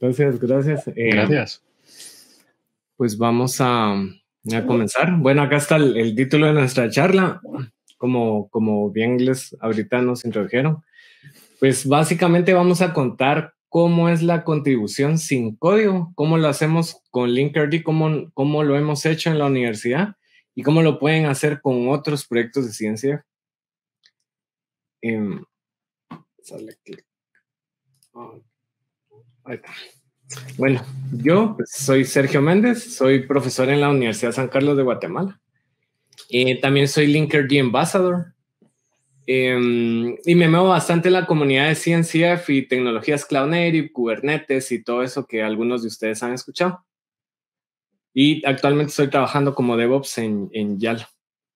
Gracias, gracias. Gracias. Pues vamos a comenzar. Bueno, acá está el título de nuestra charla, como bien ahorita nos introdujeron. Pues básicamente vamos a contar cómo es la contribución sin código, cómo lo hacemos con Linkerd, cómo lo hemos hecho en la universidad y cómo lo pueden hacer con otros proyectos de ciencia. Sale aquí. Ahí está. Bueno, yo soy Sergio Méndez, soy profesor en la Universidad San Carlos de Guatemala. También soy Linkerd Ambassador. Y me muevo bastante en la comunidad de CNCF y tecnologías Cloud Native, Kubernetes y todo eso que algunos de ustedes han escuchado. Y actualmente estoy trabajando como DevOps en Yalo.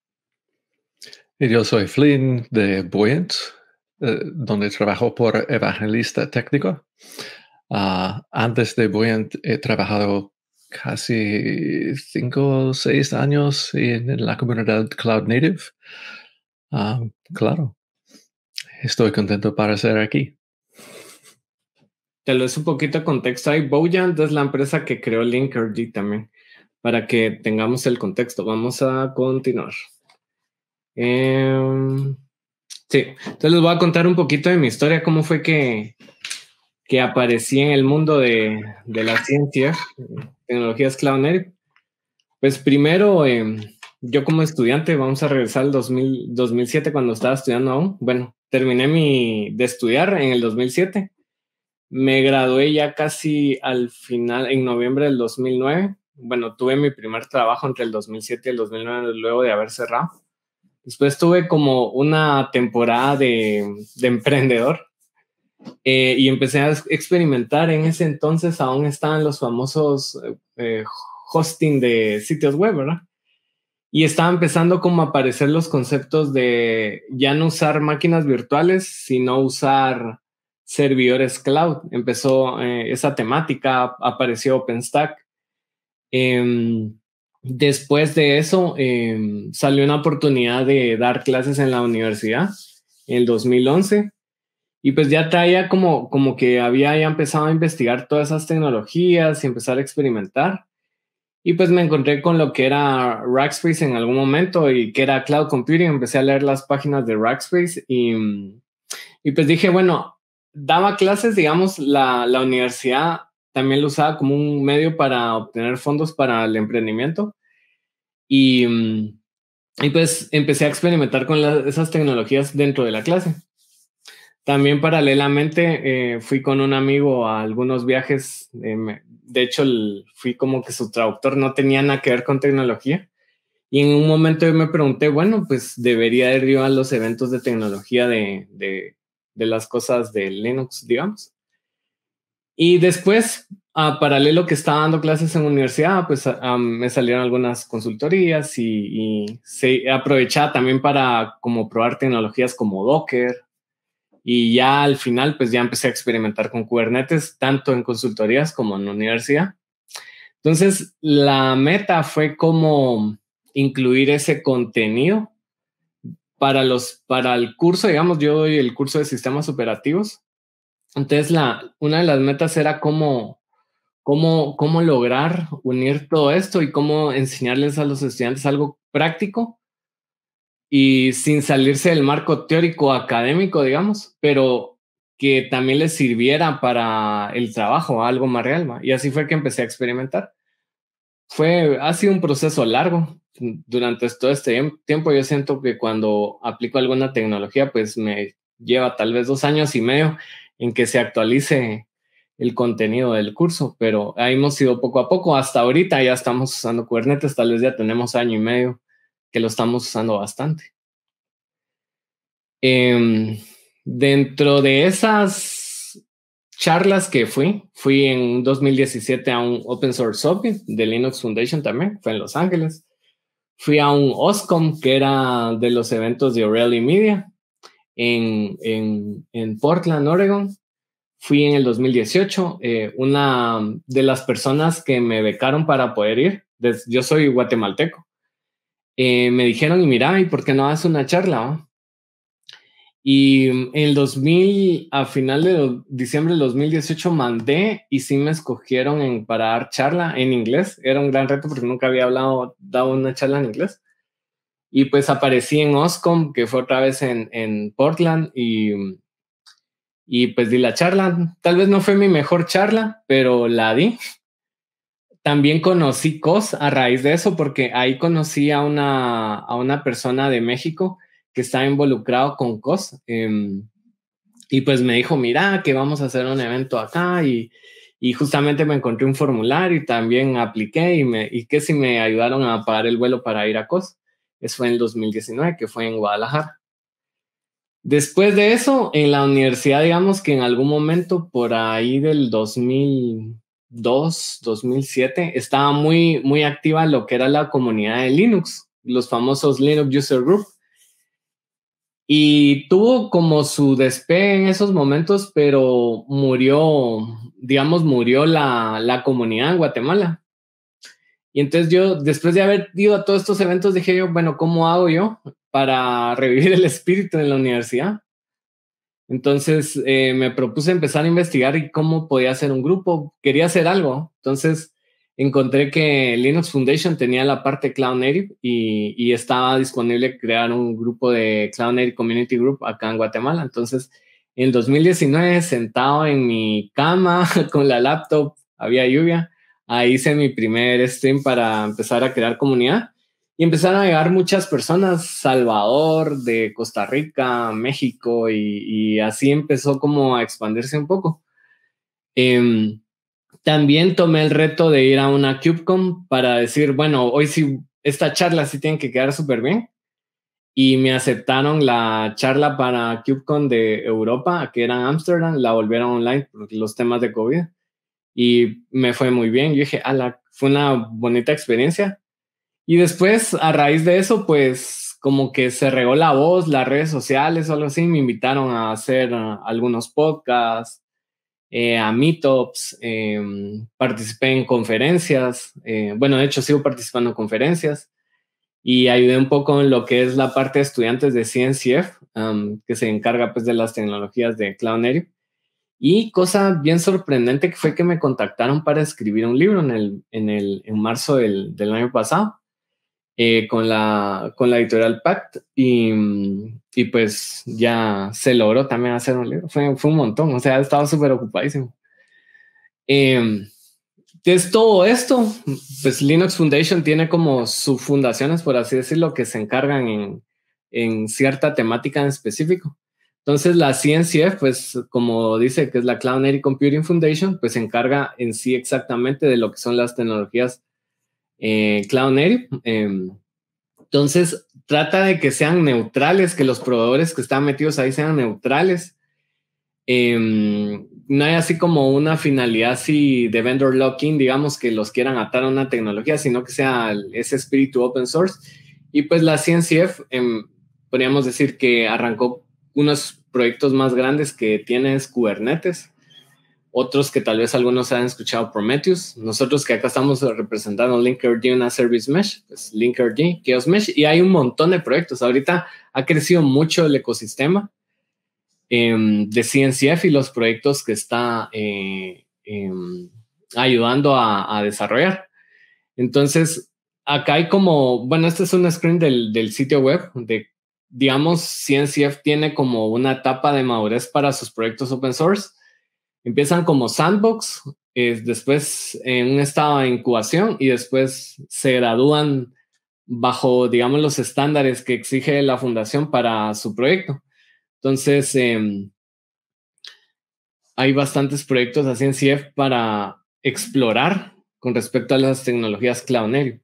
Y yo soy Flynn de Buoyant, donde trabajo por evangelista técnico. Antes de Buoyant he trabajado casi 5 o 6 años en la comunidad Cloud Native. Claro, estoy contento para estar aquí. Te lo es un poquito de contexto ahí. Buoyant es la empresa que creó Linkerd también, para que tengamos el contexto. Vamos a continuar. Sí, entonces les voy a contar un poquito de mi historia, cómo fue que aparecí en el mundo de la ciencia, tecnologías Cloud Native. Pues primero, yo como estudiante, vamos a regresar al 2007 cuando estaba estudiando aún. Bueno, terminé de estudiar en el 2007. Me gradué ya casi al final, en noviembre del 2009. Bueno, tuve mi primer trabajo entre el 2007 y el 2009, luego de haber cerrado. Después tuve como una temporada de emprendedor y empecé a experimentar. En ese entonces aún estaban los famosos hosting de sitios web, ¿verdad? Y estaba empezando como a aparecer los conceptos de ya no usar máquinas virtuales, sino usar servidores cloud. Empezó esa temática, apareció OpenStack. Después de eso, salió una oportunidad de dar clases en la universidad en el 2011. Y pues ya traía como que había ya empezado a investigar todas esas tecnologías y empezar a experimentar. Y pues me encontré con lo que era Rackspace en algún momento y que era Cloud Computing. Empecé a leer las páginas de Rackspace y pues dije, bueno, daba clases, digamos, la universidad también lo usaba como un medio para obtener fondos para el emprendimiento. Y pues empecé a experimentar con esas tecnologías dentro de la clase. También paralelamente fui con un amigo a algunos viajes. De hecho, fui como que su traductor, no tenía nada que ver con tecnología. Y en un momento yo me pregunté, bueno, pues debería ir yo a los eventos de tecnología de las cosas de Linux, digamos. Y después, a paralelo que estaba dando clases en universidad, pues me salieron algunas consultorías y se aprovechaba también para como probar tecnologías como Docker. Y ya al final, pues ya empecé a experimentar con Kubernetes, tanto en consultorías como en la universidad. Entonces, la meta fue como incluir ese contenido para el curso. Digamos, yo doy el curso de sistemas operativos. Entonces, una de las metas era cómo lograr unir todo esto y cómo enseñarles a los estudiantes algo práctico y sin salirse del marco teórico académico, digamos, pero que también les sirviera para el trabajo, algo más real. Y así fue que empecé a experimentar. Ha sido un proceso largo. Durante todo este tiempo yo siento que cuando aplico alguna tecnología, pues me lleva tal vez 2 años y medio en que se actualice el contenido del curso, pero ahí hemos ido poco a poco. Hasta ahorita ya estamos usando Kubernetes, tal vez ya tenemos 1 año y medio que lo estamos usando bastante. Dentro de esas charlas que fui en 2017 a un Open Source Summit de Linux Foundation también, fue en Los Ángeles. Fui a un OSCOM, que era de los eventos de O'Reilly Media, en Portland, Oregon. Fui en el 2018. Una de las personas que me becaron para poder ir, yo soy guatemalteco, me dijeron, y mira, ¿y por qué no haces una charla? Y en el 2000, a final de diciembre del 2018 mandé y sí me escogieron para dar charla en inglés. Era un gran reto porque nunca había dado una charla en inglés. Y pues aparecí en OSCOM, que fue otra vez en Portland, y pues di la charla. Tal vez no fue mi mejor charla, pero la di. También conocí COS a raíz de eso, porque ahí conocí a una persona de México que estaba involucrado con COS. Y pues me dijo, mira, que vamos a hacer un evento acá, y justamente me encontré un formulario y también apliqué, y que si me ayudaron a pagar el vuelo para ir a COS. Eso fue en el 2019, que fue en Guadalajara. Después de eso, en la universidad, digamos que en algún momento por ahí del 2002, 2007, estaba muy, muy activa lo que era la comunidad de Linux, los famosos Linux User Group. Y tuvo como su despegue en esos momentos, pero murió, digamos, murió la comunidad en Guatemala. Y entonces yo, después de haber ido a todos estos eventos, dije yo, bueno, ¿cómo hago yo para revivir el espíritu en la universidad? Entonces me propuse empezar a investigar y cómo podía hacer un grupo. Quería hacer algo. Entonces encontré que Linux Foundation tenía la parte Cloud Native y estaba disponible crear un grupo de Cloud Native Community Group acá en Guatemala. Entonces en el 2019, sentado en mi cama con la laptop, había lluvia, ahí hice mi primer stream para empezar a crear comunidad. Y empezaron a llegar muchas personas, Salvador, de Costa Rica, México, y así empezó como a expandirse un poco. También tomé el reto de ir a una KubeCon para decir, bueno, hoy sí, esta charla sí tiene que quedar súper bien. Y me aceptaron la charla para KubeCon de Europa, que era en Ámsterdam, la volvieron online por los temas de COVID. Y me fue muy bien. Yo dije, fue una bonita experiencia. Y después, a raíz de eso, pues como que se regó la voz, las redes sociales o algo así, me invitaron a hacer algunos podcasts, a meetups, participé en conferencias, bueno, de hecho sigo participando en conferencias y ayudé un poco en lo que es la parte de estudiantes de CNCF, que se encarga pues de las tecnologías de Cloud Native. Y cosa bien sorprendente que fue que me contactaron para escribir un libro en marzo del año pasado. Con la editorial Pact y pues ya se logró también hacer un libro. Fue un montón, o sea, estaba súper ocupadísimo. Es todo esto, pues Linux Foundation tiene como sus fundaciones, por así decirlo, que se encargan en cierta temática en específico. Entonces la CNCF, pues como dice que es la Cloud Native Computing Foundation, pues se encarga en sí exactamente de lo que son las tecnologías Cloud Native. Entonces, trata de que sean neutrales, que los proveedores que están metidos ahí sean neutrales. No hay así como una finalidad así de vendor lock-in, digamos, que los quieran atar a una tecnología, sino que sea ese espíritu open source. Y pues la CNCF, podríamos decir que arrancó unos proyectos más grandes que tiene es Kubernetes. Otros que tal vez algunos han escuchado, Prometheus. Nosotros que acá estamos representando Linkerd, una Service Mesh, pues Linkerd, Chaos Mesh, y hay un montón de proyectos. Ahorita ha crecido mucho el ecosistema de CNCF y los proyectos que está ayudando a desarrollar. Entonces, acá hay como, bueno, este es un screen del sitio web digamos, CNCF tiene como una etapa de madurez para sus proyectos open source. Empiezan como sandbox, después en un estado de incubación y después se gradúan bajo, digamos, los estándares que exige la fundación para su proyecto. Entonces, hay bastantes proyectos así en CF para explorar con respecto a las tecnologías Cloud Native.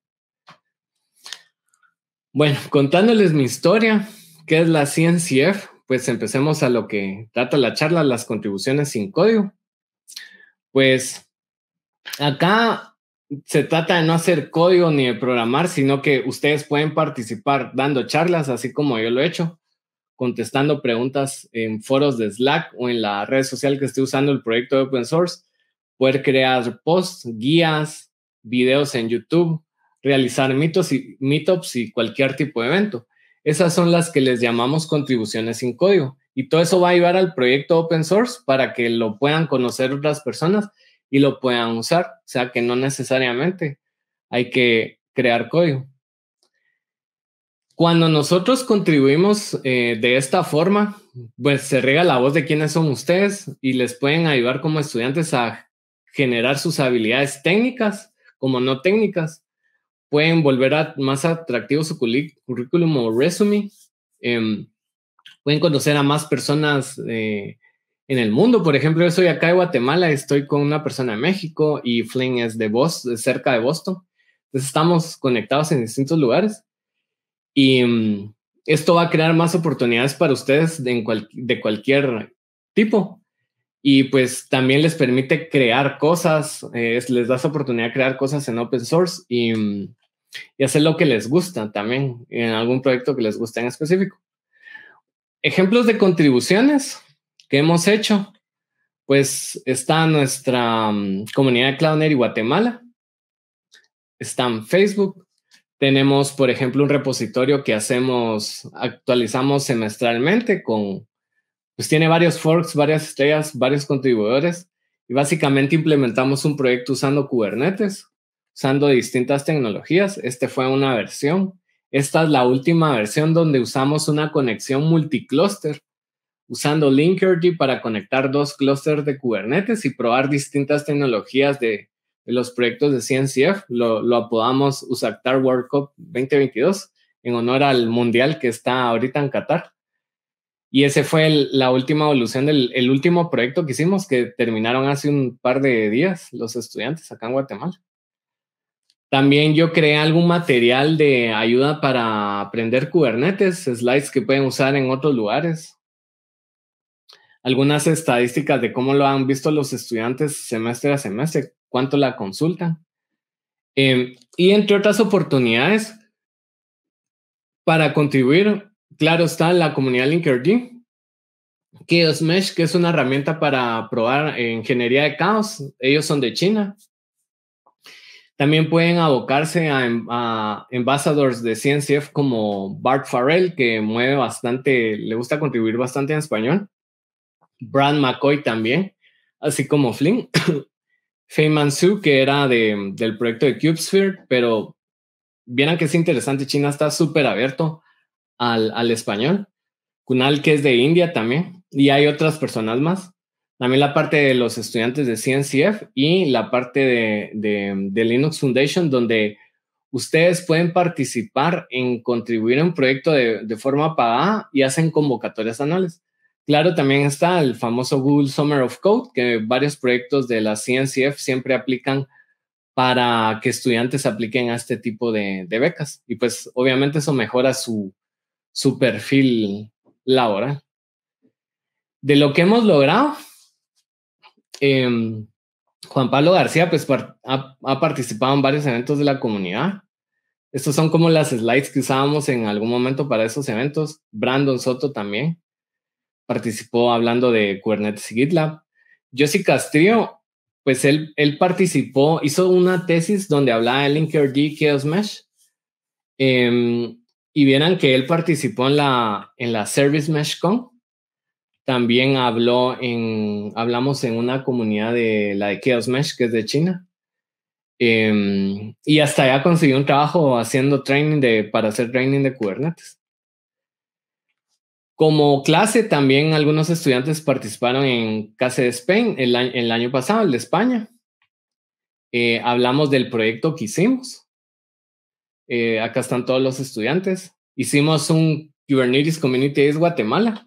Bueno, contándoles mi historia, ¿qué es la CNCF? Pues empecemos a lo que trata la charla, las contribuciones sin código. Pues acá se trata de no hacer código ni de programar, sino que ustedes pueden participar dando charlas, así como yo lo he hecho, contestando preguntas en foros de Slack o en la red social que esté usando el proyecto de open source, poder crear posts, guías, videos en YouTube, realizar meetups y cualquier tipo de evento. Esas son las que les llamamos contribuciones sin código. Y todo eso va a ayudar al proyecto open source para que lo puedan conocer otras personas y lo puedan usar. O sea que no necesariamente hay que crear código. Cuando nosotros contribuimos de esta forma, pues se riega la voz de quiénes son ustedes y les pueden ayudar como estudiantes a generar sus habilidades técnicas como no técnicas. Pueden volver más atractivo su currículum o resume. Pueden conocer a más personas en el mundo. Por ejemplo, yo soy acá de Guatemala, estoy con una persona de México y Flynn es de Boston, cerca de Boston. Entonces estamos conectados en distintos lugares. Y esto va a crear más oportunidades para ustedes de cualquier tipo. Y pues también les permite crear cosas, les da esa oportunidad de crear cosas en open source y hacer lo que les gusta también, en algún proyecto que les guste en específico. Ejemplos de contribuciones que hemos hecho, pues está nuestra comunidad de Cloudinary Guatemala, está en Facebook. Tenemos, por ejemplo, un repositorio que actualizamos semestralmente pues tiene varios forks, varias estrellas, varios contribuidores y básicamente implementamos un proyecto usando Kubernetes, usando distintas tecnologías. Este fue una versión. Esta es la última versión donde usamos una conexión multicluster, usando Linkerd para conectar 2 clústeres de Kubernetes y probar distintas tecnologías de los proyectos de CNCF. Lo apodamos USACTAR World Cup 2022 en honor al mundial que está ahorita en Qatar. Y ese fue la última evolución el último proyecto que hicimos, que terminaron hace un par de días los estudiantes acá en Guatemala. También yo creé algún material de ayuda para aprender Kubernetes, slides que pueden usar en otros lugares. Algunas estadísticas de cómo lo han visto los estudiantes semestre a semestre, cuánto la consultan. Y entre otras oportunidades, para contribuir, claro está la comunidad Linkerd, Chaos Mesh, que es una herramienta para probar ingeniería de caos. Ellos son de China. También pueden abocarse a ambassadors de CNCF como Bart Farrell, que mueve bastante, le gusta contribuir bastante en español. Brad McCoy también, así como Flynn. Feynman Su, que era del proyecto de CubeSphere, pero vieran que es interesante, China está súper abierto al español. Kunal, que es de India también, y hay otras personas más. También la parte de los estudiantes de CNCF y la parte de Linux Foundation, donde ustedes pueden participar en contribuir en un proyecto de forma pagada y hacen convocatorias anuales. Claro, también está el famoso Google Summer of Code, que varios proyectos de la CNCF siempre aplican para que estudiantes apliquen a este tipo de becas. Y pues obviamente eso mejora su perfil laboral. De lo que hemos logrado, Juan Pablo García pues ha participado en varios eventos de la comunidad. Estos son como las slides que usábamos en algún momento para esos eventos. Brandon Soto también participó hablando de Kubernetes y GitLab. Josie Castrillo, pues él participó, hizo una tesis donde hablaba de Linkerd Chaos Mesh. Y vieran que él participó en la Service Mesh Con. También hablamos en una comunidad de la de Chaos Mesh, que es de China. Y hasta allá consiguió un trabajo haciendo para hacer training de Kubernetes. Como clase, también algunos estudiantes participaron en CASE Spain el año pasado, el de España. Hablamos del proyecto que hicimos. Acá están todos los estudiantes. Hicimos un Kubernetes Community Days Guatemala.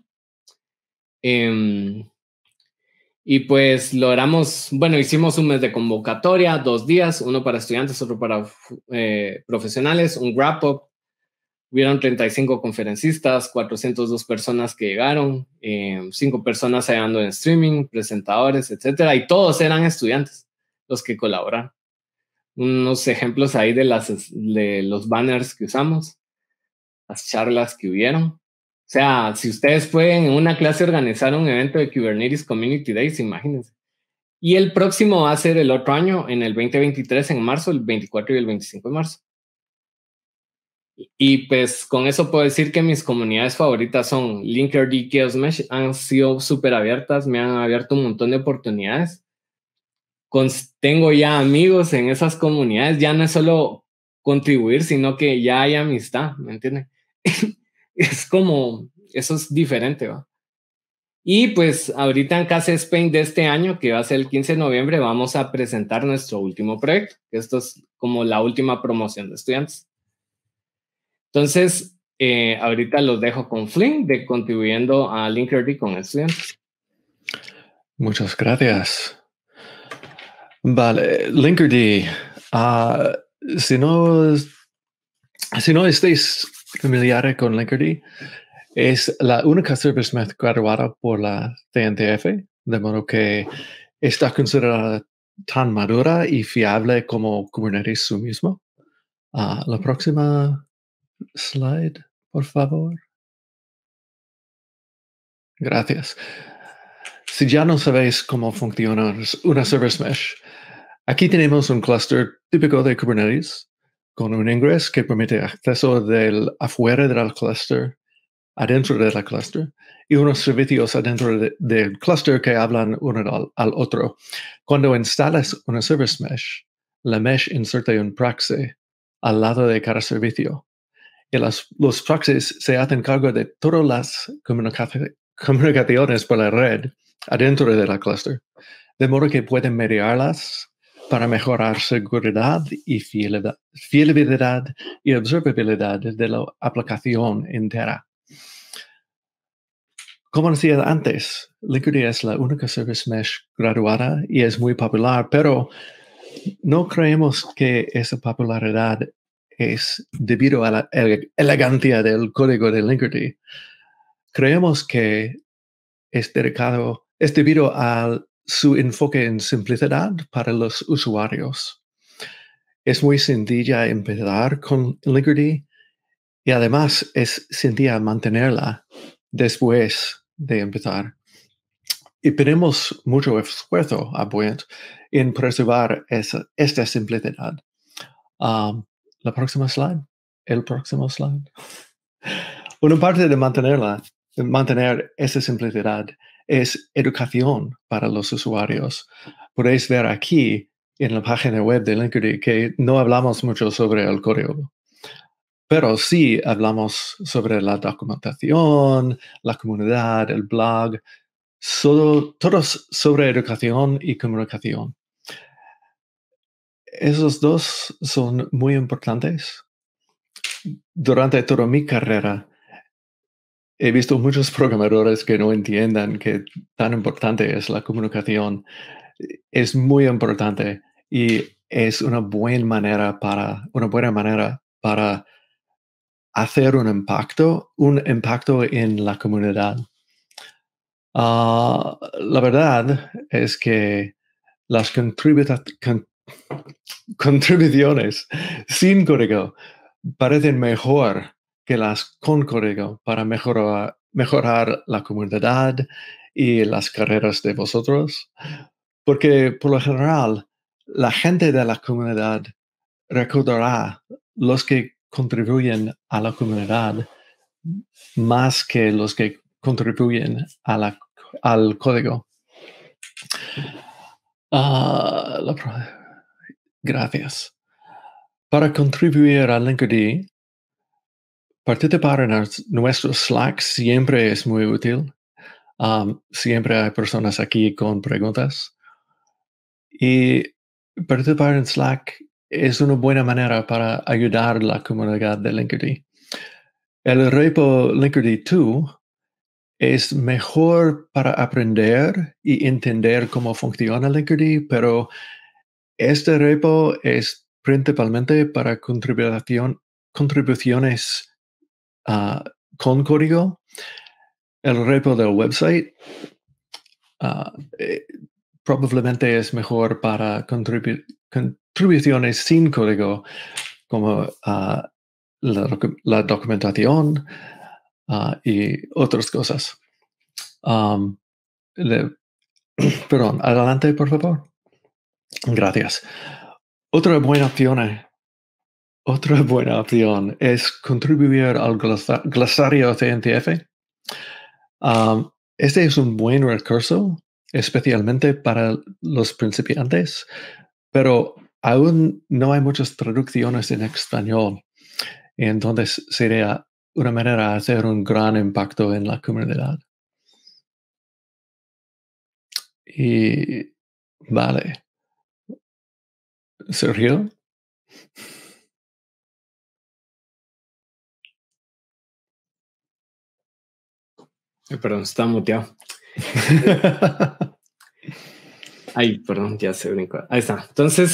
Y pues logramos, hicimos un mes de convocatoria, 2 días, uno para estudiantes, otro para profesionales, un wrap-up. Hubieron 35 conferencistas, 402 personas que llegaron, 5 personas ayudando en streaming, presentadores, etcétera, y todos eran estudiantes los que colaboraron. Unos ejemplos ahí de los banners que usamos, las charlas que hubieron. O sea, si ustedes pueden en una clase organizar un evento de Kubernetes Community Days, imagínense. Y el próximo va a ser el otro año, en el 2023, en marzo, el 24 y el 25 de marzo. Y pues con eso puedo decir que mis comunidades favoritas son Linkerd y Chaos Mesh. Han sido súper abiertas, me han abierto un montón de oportunidades. Tengo ya amigos en esas comunidades, ya no es solo contribuir, sino que ya hay amistad, ¿me entiendes? Es como, eso es diferente, ¿va? Y pues ahorita en Casa Spain de este año, que va a ser el 15 de noviembre, vamos a presentar nuestro último proyecto. Esto es como la última promoción de estudiantes. Entonces, ahorita los dejo con Flynn de contribuyendo a Linkerd con estudiantes. Muchas gracias. Vale, Linkerd. Si no estáis familiares con Linkerd, es la única Service Mesh graduada por la CNCF, de modo que está considerada tan madura y fiable como Kubernetes su mismo. La próxima slide, por favor. Gracias. Si ya no sabéis cómo funciona una Service Mesh, aquí tenemos un clúster típico de Kubernetes con un ingress que permite acceso del afuera del clúster adentro de la cluster y unos servicios adentro del cluster que hablan uno al otro. Cuando instalas una Service Mesh, la mesh inserta un proxy al lado de cada servicio. Y los proxies se hacen cargo de todas las comunicaciones por la red adentro de la cluster, de modo que pueden mediarlas para mejorar seguridad y fiabilidad y observabilidad de la aplicación entera. Como decía antes, Linkerd es la única Service Mesh graduada y es muy popular, pero no creemos que esa popularidad es debido a la elegancia del código de Linkerd. Creemos que es debido a su enfoque en simplicidad para los usuarios. Es muy sencilla empezar con Linkerd y además es sencilla mantenerla después de empezar. Y pedimos mucho esfuerzo a Buoyant en preservar esta simplicidad. La próxima slide. El próximo slide. Una parte de mantener esa simplicidad es educación para los usuarios. Podéis ver aquí en la página web de Linkerd que no hablamos mucho sobre el código, pero sí hablamos sobre la documentación, la comunidad, el blog, todos sobre educación y comunicación. Esos dos son muy importantes. Durante toda mi carrera, he visto muchos programadores que no entiendan que tan importante es la comunicación. Es muy importante y es una buena manera para hacer un impacto en la comunidad. La verdad es que las contribuciones sin código parecen mejor que las con código para mejorar la comunidad y las carreras de vosotros, porque por lo general la gente de la comunidad recordará los que contribuyen a la comunidad más que los que contribuyen al código. Gracias. Para contribuir a Linkerd, participar en nuestro Slack siempre es muy útil. Siempre hay personas aquí con preguntas. Y participar en Slack es una buena manera para ayudar a la comunidad de Linkerd. El repo Linkerd2 es mejor para aprender y entender cómo funciona Linkerd, pero este repo es principalmente para contribuciones con código. El repo del website probablemente es mejor para contribuciones sin código, como la documentación y otras cosas. Perdón, adelante, por favor. Gracias. Otra buena Otra buena opción es contribuir al glosario CNTF. Este es un buen recurso, especialmente para los principiantes, pero aún no hay muchas traducciones en español. Entonces sería una manera de hacer un gran impacto en la comunidad. Y vale. Sergio. Perdón, está muteado. Ay, perdón, ya se brincó. Ahí está. Entonces,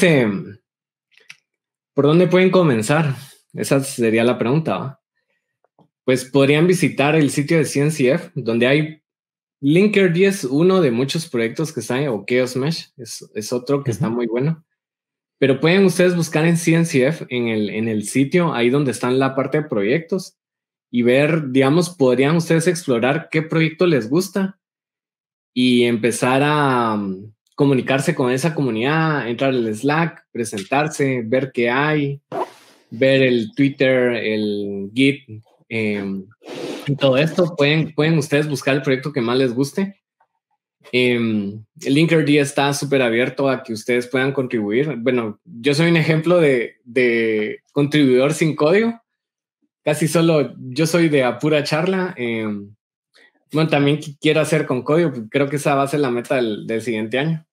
¿por dónde pueden comenzar? Esa sería la pregunta, ¿va? Pues podrían visitar el sitio de CNCF, donde hay Linkerd es uno de muchos proyectos que están, o Chaos Mesh, es otro que está muy bueno. Pero pueden ustedes buscar en CNCF, en el sitio, ahí donde está la parte de proyectos, y ver, digamos, podrían ustedes explorar qué proyecto les gusta y empezar a comunicarse con esa comunidad, entrar al Slack, presentarse, ver qué hay, ver el Twitter, el Git, y todo esto. Pueden ustedes buscar el proyecto que más les guste. El Linkerd está súper abierto a que ustedes puedan contribuir. Bueno, yo soy un ejemplo de contribuidor sin código. Casi solo yo soy de a pura charla. Bueno, también quiero hacer con código. Creo que esa va a ser la meta del siguiente año.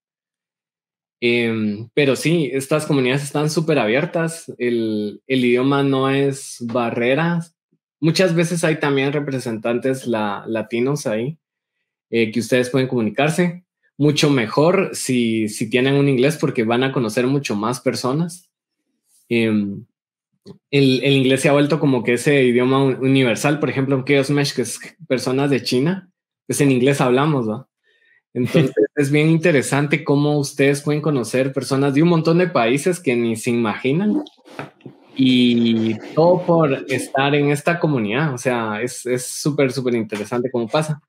Pero sí, estas comunidades están súper abiertas. El idioma no es barrera. Muchas veces hay también representantes latinos ahí que ustedes pueden comunicarse. Mucho mejor si tienen un inglés porque van a conocer mucho más personas. El inglés se ha vuelto como que ese idioma universal. Por ejemplo, en Chaos Mesh, que es personas de China, pues en inglés hablamos, ¿va? Entonces es bien interesante cómo ustedes pueden conocer personas de un montón de países que ni se imaginan, y todo por estar en esta comunidad. O sea, es súper, súper interesante cómo pasa.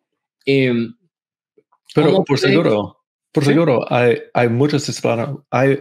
Pero por seguro, ¿sí? hay muchos hispanos, hay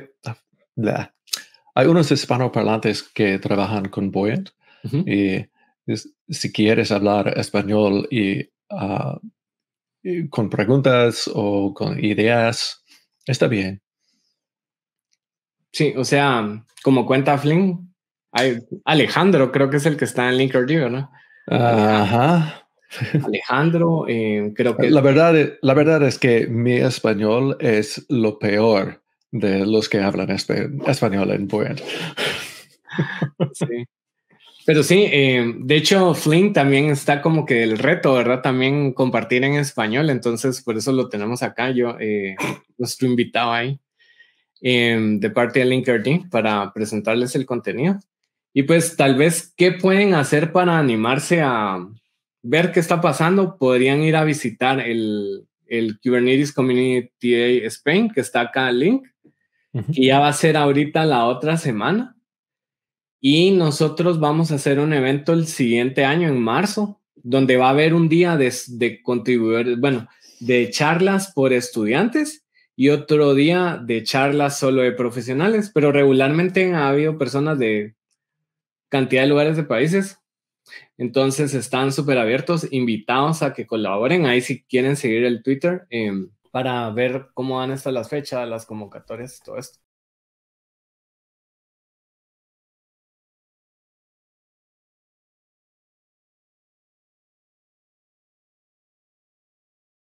unos hispanoparlantes que trabajan con Buoyant. Y si quieres hablar español y con preguntas o con ideas, está bien. Sí, o sea, como cuenta Flynn, hay Alejandro, creo que es el que está en Linkerd, ¿no? Ajá. Alejandro, creo que... La verdad es que mi español es lo peor de los que hablan español en Buoyant. Sí. Pero sí, de hecho, Flynn también está como que el reto, ¿verdad? También compartir en español, entonces por eso lo tenemos acá, nuestro invitado ahí, de parte de Linkerd, para presentarles el contenido. Y pues tal vez, ¿qué pueden hacer para animarse a ver qué está pasando? Podrían ir a visitar el Kubernetes Community Day Spain, que está acá el link, que ya va a ser ahorita la otra semana. Y nosotros vamos a hacer un evento el siguiente año, en marzo, donde va a haber un día de contribuidores, bueno, de charlas por estudiantes y otro día de charlas solo de profesionales, pero regularmente ha habido personas de cantidad de lugares de países. Entonces están súper abiertos, invitados a que colaboren. Ahí si quieren seguir el Twitter para ver cómo van estas las fechas, las convocatorias, todo esto.